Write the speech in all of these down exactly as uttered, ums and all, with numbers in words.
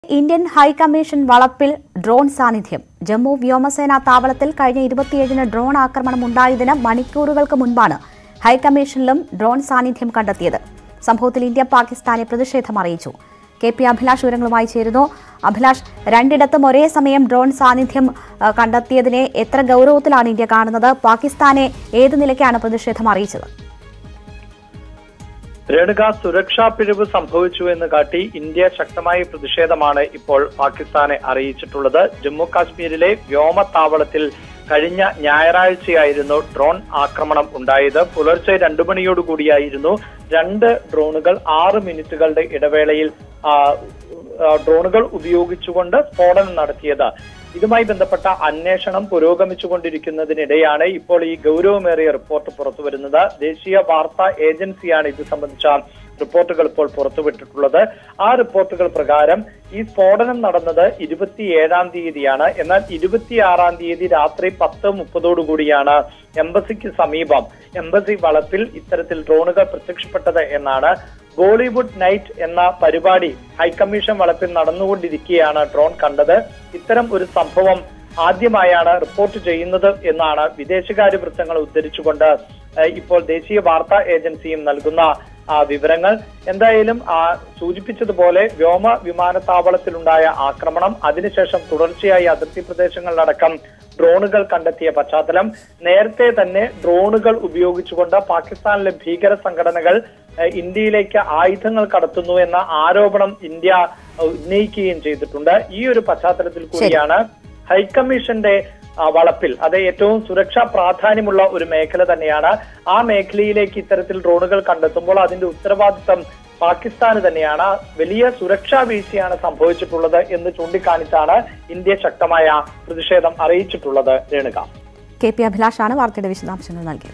Indian high commission വളപ്പിൽ drone സാന്നിധ്യം. ജമ്മു വ്യോമസേനാ താവളത്തിൽ കഴിഞ്ഞ ഇരുപത്തിയേഴിന് ഡ്രോൺ ആക്രമണം ഉണ്ടായതിന് മണിക്കൂറുകൾക്ക് മുൻപാണ് ഹൈക്കമ്മീഷനിലും ഡ്രോൺ സാന്നിധ്യം കണ്ടെത്തിയത്. സംഭവത്തിൽ ഇന്ത്യ പാകിസ്ഥാനെ പ്രതിഷേധം അറിയിച്ചു. കെ പി അഭിലാഷ് വിവരങ്ങളുമായി ചേരുന്നു. അഭിലാഷ്, രണ്ടിടത്തും ഒരേ സമയം ഡ്രോൺ സാന്നിധ്യം കണ്ടെത്തിയതിനെ എത്ര ഗൗരവത്തിലാണ് ഇന്ത്യ കാണുന്നത്? പാകിസ്ഥാനെ ഏത് നിലയ്ക്കാണ് പ്രതിഷേധം അറിയിച്ചത്? രേണുക, സുരക്ഷാ പിഴവ് സംഭവിച്ചു എന്ന് കാട്ടി ഇന്ത്യ ശക്തമായ പ്രതിഷേധമാണ് ഇപ്പോൾ പാകിസ്ഥാനെ അറിയിച്ചിട്ടുള്ളത്. ജമ്മു കാശ്മീരിലെ വ്യോമത്താവളത്തിൽ കഴിഞ്ഞ ഞായറാഴ്ചയായിരുന്നു ഡ്രോൺ ആക്രമണം ഉണ്ടായത്. പുലർച്ചെ രണ്ടു മണിയോടുകൂടിയായിരുന്നു രണ്ട് ഡ്രോണുകൾ ആറ് മിനിറ്റുകളുടെ ഇടവേളയിൽ ഡ്രോണുകൾ ഉപയോഗിച്ചുകൊണ്ട് സ്ഫോടനം നടത്തിയത്. ഇതുമായി ബന്ധപ്പെട്ട അന്വേഷണം പുരോഗമിച്ചുകൊണ്ടിരിക്കുന്നതിനിടെയാണ് ഇപ്പോൾ ഈ ഗൗരവമേറിയ റിപ്പോർട്ട് പുറത്തുവരുന്നത്. ദേശീയ വാർത്താ ഏജൻസിയാണ് ഇത് സംബന്ധിച്ച റിപ്പോർട്ടുകൾ ഇപ്പോൾ പുറത്തുവിട്ടിട്ടുള്ളത്. ആ റിപ്പോർട്ടുകൾ പ്രകാരം ഈ സ്ഫോടനം നടന്നത് ഇരുപത്തിയേഴാം തീയതിയാണ്. എന്നാൽ ഇരുപത്തിയാറാം തീയതി രാത്രി പത്ത് മുപ്പതോടുകൂടിയാണ് എംബസിക്ക് സമീപം എംബസി വളപ്പിൽ ഇത്തരത്തിൽ ഡ്രോണുകൾ പ്രത്യക്ഷപ്പെട്ടത് എന്നാണ്. ബോളിവുഡ് നൈറ്റ് എന്ന പരിപാടി ഹൈക്കമ്മീഷൻ വളപ്പിൽ നടന്നുകൊണ്ടിരിക്കെയാണ് ഡ്രോൺ കണ്ടത്. ഇത്തരം ഒരു സംഭവം ആദ്യമായാണ് റിപ്പോർട്ട് ചെയ്യുന്നത് എന്നാണ് വിദേശകാര്യ വൃത്തങ്ങൾ ഉദ്ധരിച്ചുകൊണ്ട് ഇപ്പോൾ ദേശീയ വാർത്താ ഏജൻസിയും നൽകുന്ന വിവരങ്ങൾ. എന്തായാലും സൂചിപ്പിച്ചതുപോലെ വ്യോമ വിമാനത്താവളത്തിലുണ്ടായ ആക്രമണം, അതിനുശേഷം തുടർച്ചയായി അതിർത്തി പ്രദേശങ്ങളിലടക്കം ഡ്രോണുകൾ കണ്ടെത്തിയ പശ്ചാത്തലം, നേരത്തെ തന്നെ ഡ്രോണുകൾ ഉപയോഗിച്ചുകൊണ്ട് പാകിസ്ഥാനിലെ ഭീകര സംഘടനകൾ ഇന്ത്യയിലേക്ക് ആയുധങ്ങൾ കടത്തുന്നു എന്ന ആരോപണം ഇന്ത്യ ഉന്നയിക്കുകയും ചെയ്തിട്ടുണ്ട്. ഈ ഒരു പശ്ചാത്തലത്തിൽ കൂടിയാണ് ഹൈക്കമ്മീഷന്റെ വളപ്പിൽ, അത് ഏറ്റവും സുരക്ഷാ പ്രാധാന്യമുള്ള ഒരു മേഖല തന്നെയാണ്. ആ മേഖലയിലേക്ക് ഇത്തരത്തിൽ ഡ്രോണുകൾ കണ്ടെത്തുമ്പോൾ അതിന്റെ ഉത്തരവാദിത്തം പാകിസ്ഥാന് തന്നെയാണ്. വലിയ സുരക്ഷാ വീഴ്ചയാണ് സംഭവിച്ചിട്ടുള്ളത് എന്ന് ചൂണ്ടിക്കാണിച്ചാണ് ഇന്ത്യ ശക്തമായ പ്രതിഷേധം അറിയിച്ചിട്ടുള്ളത്. രേണുക, കെ പി അഭിലാഷാണ് വാർത്തയുടെ വിശദാംശങ്ങൾ നൽകിയത്.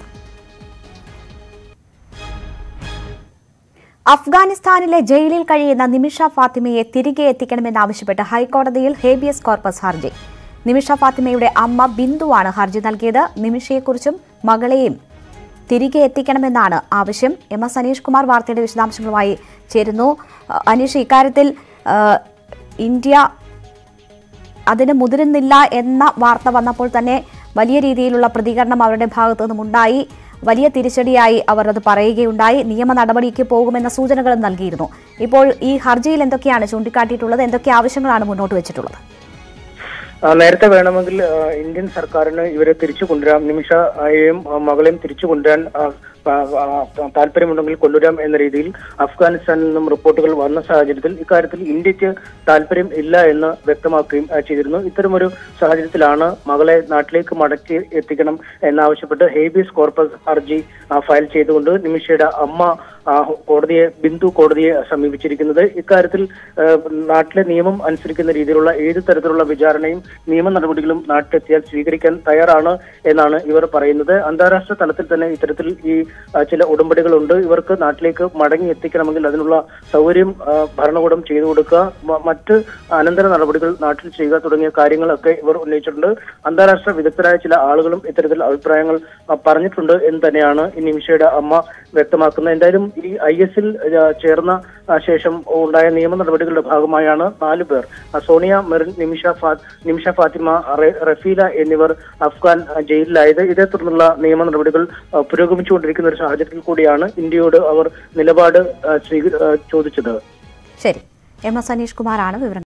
അഫ്ഗാനിസ്ഥാനിലെ ജയിലിൽ കഴിയുന്ന നിമിഷ ഫാത്തിമയെ തിരികെ എത്തിക്കണമെന്നാവശ്യപ്പെട്ട് ഹൈക്കോടതിയിൽ ഹേബിയസ് കോർപ്പസ് ഹർജി. നിമിഷ ഫാത്തിമയുടെ അമ്മ ബിന്ദുവാണ് ഹർജി നൽകിയത്. നിമിഷയെക്കുറിച്ചും മകളെയും തിരികെ എത്തിക്കണമെന്നാണ് ആവശ്യം. എം എസ് അനീഷ് കുമാർ വാർത്തയുടെ വിശദാംശങ്ങളുമായി ചേരുന്നു. അനീഷ്, ഇക്കാര്യത്തിൽ ഇന്ത്യ അതിന് മുതിരുന്നില്ല എന്ന വാർത്ത വന്നപ്പോൾ തന്നെ വലിയ രീതിയിലുള്ള പ്രതികരണം അവരുടെ ഭാഗത്തു നിന്നുമുണ്ടായി. വലിയ തിരിച്ചടിയായി അവർ അത് പറയുകയുണ്ടായി. നിയമ നടപടിക്ക് പോകുമെന്ന സൂചനകളും നൽകിയിരുന്നു. ഇപ്പോൾ ഈ ഹർജിയിൽ എന്തൊക്കെയാണ് ചൂണ്ടിക്കാട്ടിയിട്ടുള്ളത്? എന്തൊക്കെ ആവശ്യങ്ങളാണ് മുന്നോട്ട് വെച്ചിട്ടുള്ളത്? നേരത്തെ വേണമെങ്കിൽ ഇന്ത്യൻ സർക്കാരിന് ഇവരെ തിരിച്ചു കൊണ്ടുവരാം, നിമിഷയെയും മകളെയും തിരിച്ചു കൊണ്ടുവരാൻ താല്പര്യമുണ്ടെങ്കിൽ കൊണ്ടുവരാം എന്ന രീതിയിൽ അഫ്ഗാനിസ്ഥാനിൽ നിന്നും റിപ്പോർട്ടുകൾ വന്ന സാഹചര്യത്തിൽ ഇക്കാര്യത്തിൽ ഇന്ത്യക്ക് താല്പര്യം ഇല്ല എന്ന് വ്യക്തമാക്കുകയും ചെയ്തിരുന്നു. ഇത്തരമൊരു സാഹചര്യത്തിലാണ് മകളെ നാട്ടിലേക്ക് മടക്കി എത്തിക്കണം എന്നാവശ്യപ്പെട്ട് ഹേബിയസ് കോർപ്പസ് ഹർജി ഫയൽ ചെയ്തുകൊണ്ട് നിമിഷയുടെ അമ്മ കോടതിയെ ബിന്ദു കോടതിയെ സമീപിച്ചിരിക്കുന്നത്. ഇക്കാര്യത്തിൽ നാട്ടിലെ നിയമം അനുസരിക്കുന്ന രീതിയിലുള്ള ഏത് തരത്തിലുള്ള വിചാരണയും നിയമ നടപടികളും നാട്ടിലെത്തിയാൽ സ്വീകരിക്കാൻ തയ്യാറാണ് എന്നാണ് ഇവർ പറയുന്നത്. അന്താരാഷ്ട്ര തലത്തിൽ തന്നെ ഇത്തരത്തിൽ ഈ ചില ഉടമ്പടികളുണ്ട്. ഇവർക്ക് നാട്ടിലേക്ക് മടങ്ങി എത്തിക്കണമെങ്കിൽ അതിനുള്ള സൗകര്യം ഭരണകൂടം ചെയ്തു കൊടുക്കുക, മറ്റ് അനന്തര നടപടികൾ നാട്ടിൽ ചെയ്യുക തുടങ്ങിയ കാര്യങ്ങളൊക്കെ ഇവർ ഉന്നയിച്ചിട്ടുണ്ട്. അന്താരാഷ്ട്ര വിദഗ്ധരായ ചില ആളുകളും ഇത്തരത്തിൽ അഭിപ്രായങ്ങൾ പറഞ്ഞിട്ടുണ്ട് എന്ന് തന്നെയാണ് ഈ നിമിഷയുടെ അമ്മ വ്യക്തമാക്കുന്നത്. എന്തായാലും ഈ ഐ എസിൽ ചേർന്ന ശേഷം ഉണ്ടായ നിയമ നടപടികളുടെ ഭാഗമായാണ് നാലു പേർ, സോണിയ, മെറിൻ, നിമിഷ നിമിഷ ഫാത്തിമ, റഫീല എന്നിവർ അഫ്ഗാൻ ജയിലിലായത്. ഇതേ തുടർന്നുള്ള നിയമ നടപടികൾ പുരോഗമിച്ചുകൊണ്ടിരിക്കുന്ന ഒരു സാഹചര്യത്തിൽ കൂടിയാണ് ഇന്ത്യയോട് അവർ നിലപാട് ചോദിച്ചത്. ശരി, എം എസ് അനീഷ് കുമാറാണ് വിവരം.